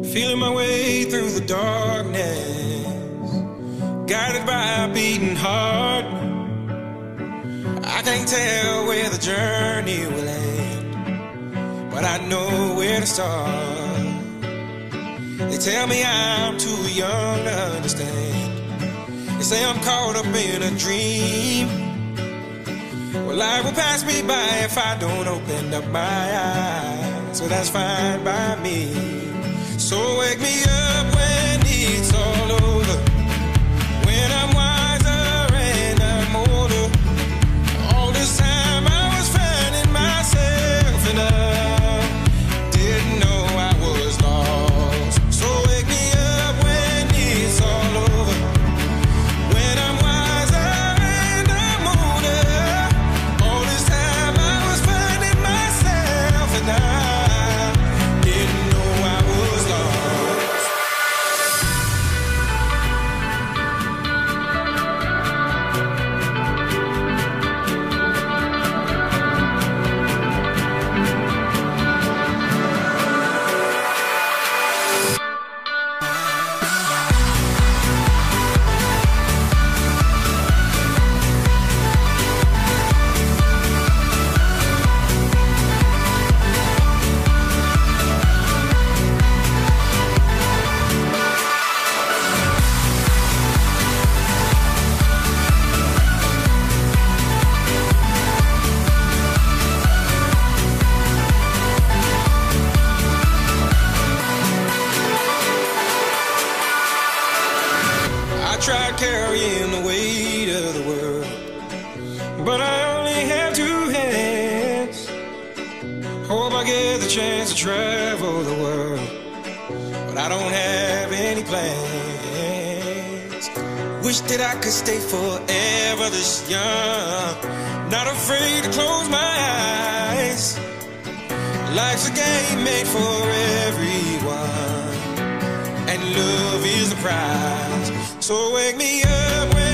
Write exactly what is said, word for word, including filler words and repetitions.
Feeling my way through the darkness, guided by a beating heart. I can't tell where the journey will end, but I know where to start. They tell me I'm too young to understand. They say I'm caught up in a dream. Well, life will pass me by if I don't open up my eyes. So that's fine by me. So wake me up when it's all over, when I'm wiser and I'm older. All this time I was finding myself and I didn't know I was lost. So wake me up when it's all over, when I'm wiser and I'm older. All this time I was finding myself and I didn't know I was lost. I tried carrying the weight of the world, but I only have two hands. Hope I get the chance to travel the world, but I don't have any plans. Wish that I could stay forever this young, not afraid to close my eyes. Life's a game made for everyone, and love is the prize. So wake me up when